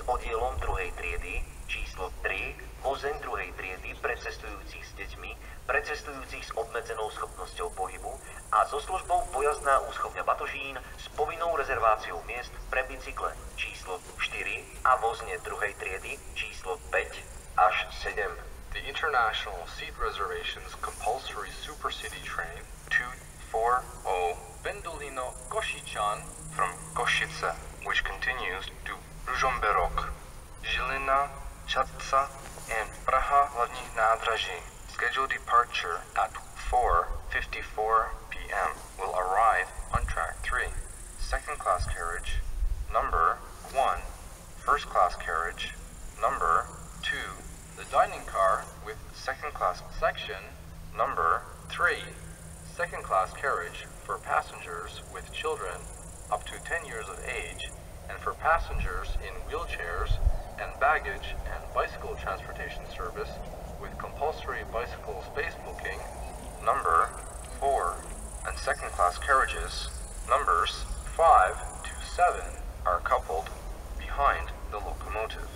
oddielom druhej triedy, číslo 3, vozeň druhej triedy pre cestujúcich s deťmi, pre cestujúcich s obmedzenou schopnosťou pohybu a so službou pojazdná úschovňa Batožín s povinnou rezerváciou miest pre bicykle číslo 4 a vozne druhej triedy číslo 5 až 7. The International Seat Reservations Compulsory Supercity Train 240 Pendolino Košičan from Košice, which continues to Ružomberok, Žilina, Čadca, and Praha hlavních nádraží. Scheduled departure at 4:54 p.m. will arrive on track 3. Second class carriage, number 1. First class carriage, number 2. The dining car with second class section, number 3. Second class carriage for passengers with children up to 10 years of age and for passengers in wheelchairs and baggage and bicycle transportation service with compulsory bicycle space booking, number 4. And second class carriages, numbers 5 to 7, are coupled behind the locomotive.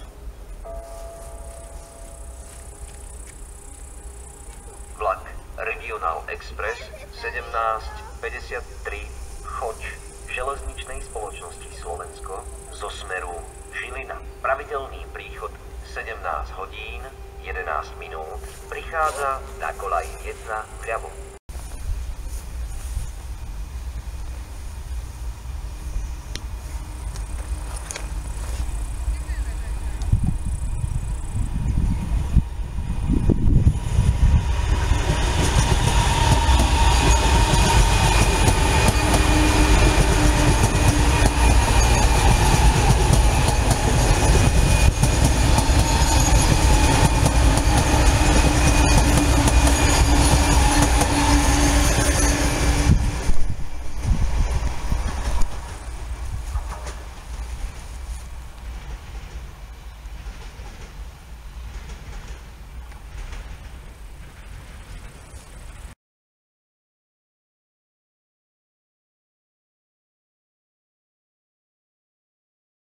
Vlak Regional Express 1753 Choď železničnej spoločnosti Slovensko zo smeru Žilina. Pravidelný príchod 17 hodín 11 minút prichádza na koľaj 1 vľavo.